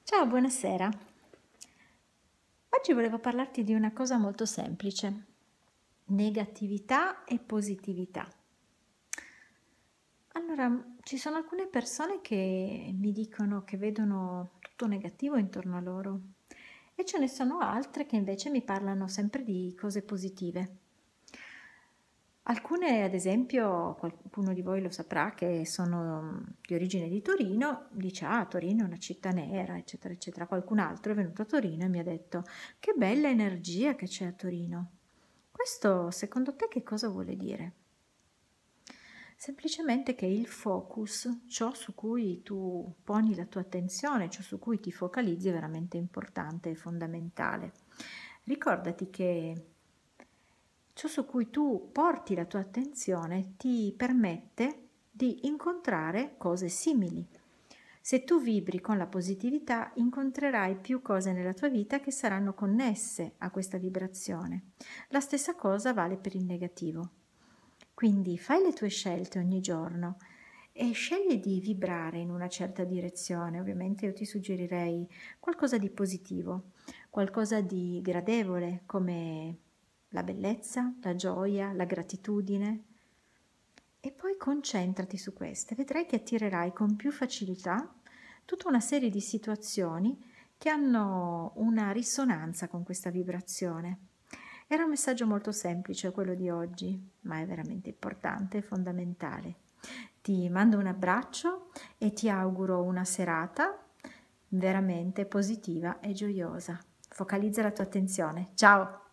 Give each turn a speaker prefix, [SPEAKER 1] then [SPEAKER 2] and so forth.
[SPEAKER 1] Ciao, buonasera. Oggi volevo parlarti di una cosa molto semplice: negatività e positività. Allora, ci sono alcune persone che mi dicono che vedono tutto negativo intorno a loro e ce ne sono altre che invece mi parlano sempre di cose positive. Alcune, ad esempio, qualcuno di voi lo saprà, che sono di origine di Torino, dice: "Ah, Torino è una città nera", eccetera, eccetera. Qualcun altro è venuto a Torino e mi ha detto: "Che bella energia che c'è a Torino". Questo, secondo te, che cosa vuole dire? Semplicemente che il focus, ciò su cui tu poni la tua attenzione, ciò su cui ti focalizzi è veramente importante e fondamentale. Ricordati che ciò su cui tu porti la tua attenzione ti permette di incontrare cose simili. Se tu vibri con la positività, incontrerai più cose nella tua vita che saranno connesse a questa vibrazione. La stessa cosa vale per il negativo. Quindi fai le tue scelte ogni giorno e scegli di vibrare in una certa direzione. Ovviamente io ti suggerirei qualcosa di positivo, qualcosa di gradevole, come la bellezza, la gioia, la gratitudine. E poi concentrati su queste, vedrai che attirerai con più facilità tutta una serie di situazioni che hanno una risonanza con questa vibrazione. Era un messaggio molto semplice quello di oggi, ma è veramente importante e fondamentale. Ti mando un abbraccio e ti auguro una serata veramente positiva e gioiosa. Focalizza la tua attenzione. Ciao!